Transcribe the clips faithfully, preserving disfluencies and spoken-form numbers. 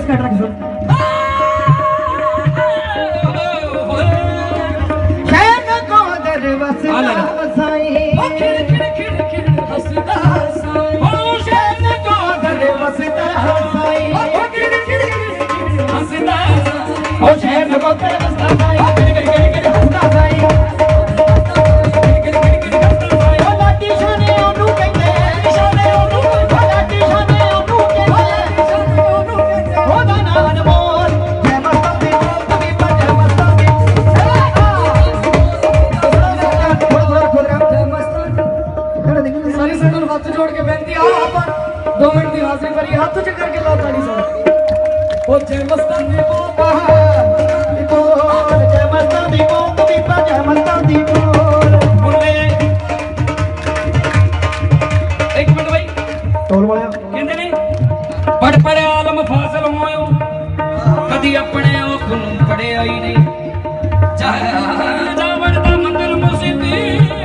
ਕੱਟ ਰੱਖ ਸੁਣ ਖੈਨ ਕੋ ਦਰ ਵਸਦਾ ਵਸਾਈ ਖਿੜ ਖਿੜ ਖਿੜ ਖਿੜ ਹੱਸਦਾ ਹਸਾਈ ਓ ਸ਼ੈਨ ਕੋ ਦਰ ਵਸਦਾ ਵਸਾਈ ਓ ਖਿੜ ਖਿੜ ਖਿੜ ਹੱਸਦਾ ਓ ਸ਼ੈਨ ਕੋ ਦਰ ਵਸਦਾ ਵਸਾਈ ਖਿੜ ਖਿੜ ਖਿੜ ਖਿੜ ਹੱਸਦਾ ਵਸਾਈ दो मिनट की हाजिरी करिए हाथ च करके ला ताली सुन ओ जय मस्तान दी बोल बोल जय मस्तान दी बोल कभी पा जय मस्तान दी बोल बोले एक मिनट भाई टोल वाले कहंदे ने पढ़ पढ़ आलम फासिल होयो कदी अपने आप नूं पढ़े आई नहीं जावड़ दा मंदिर मस्जिदी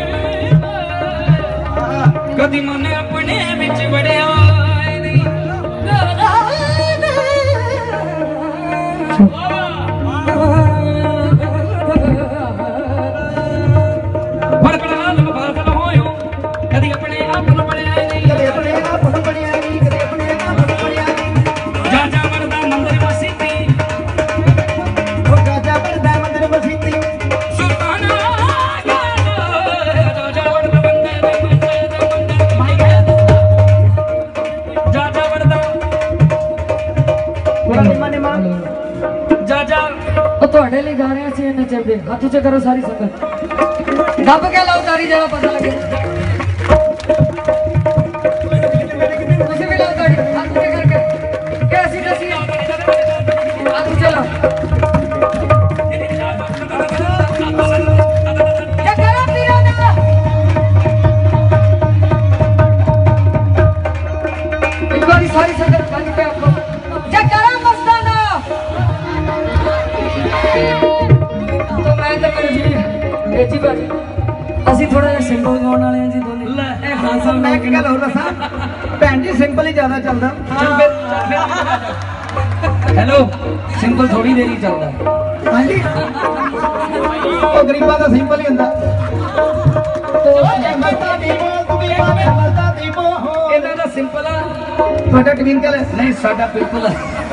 कदी मने अपने विच वड़िया ਤੁਹਾਡੇ ਲਈ ਗਾ ਰਹੇ ਸੀ ਇਹ ਨੱਚਦੇ ਹੱਥ ਉੱਚੇ ਕਰੋ ਸਾਰੀ ਸੰਗਤ ਦੱਬ ਕੇ ਲਾਓ ਤਾੜੀ ਜਿਵੇਂ ਪਤਾ ਲੱਗੇ ਤੁਸੀਂ ਵੀ ਲਾਓ ਤਾੜੀ ਹੱਥ ਉੱਚੇ ਕਰਕੇ ਕਿ ਅਸੀਂ ਦੱਸੀਏ ਹੱਥ ਉੱਚੇ ਲਾਓ ਜਕਰਾ ਪੀਰਾਂ ਦਾ ਇੱਕ ਵਾਰੀ ਸਾਰੀ ਸੰਗਤ ਬੰਦ ਕੇ ਆਪੋ ਜਕਰਾ ਮਸਤਾਨਾ तो मैं तो मेरे जी ए जी भाजी ਅਸੀਂ ਥੋੜਾ ਜਿਹਾ ਸਿੰਪਲ ਗਾਉਣ ਵਾਲੇ ਆ ਜੀ ਦੋਨੇ ਇਹ ਖਾਸਾ ਮੈਂ ਇੱਕ ਗੱਲ ਹੋਰ ਦੱਸਾਂ ਭੈਣ ਜੀ ਸਿੰਪਲ ਹੀ ਜ਼ਿਆਦਾ ਚੱਲਦਾ ਹੈਲੋ ਸਿੰਪਲ ਥੋੜੀ ਦੇਰ ਹੀ ਚੱਲਦਾ ਹਾਂਜੀ ਉਹ ਗਰੀਬਾਂ ਦਾ ਸਿੰਪਲ ਹੀ ਹੁੰਦਾ ਮਰਦਾ ਦੀ ਬੋਲ ਵੀ ਮਰਦਾ ਦੀ ਬੋਲ ਇਹਨਾਂ ਦਾ ਸਿੰਪਲ ਆ ਤੁਹਾਡਾ ਕਲੀਨ ਕਰ ਨਹੀਂ ਸਾਡਾ ਬਿਲਕੁਲ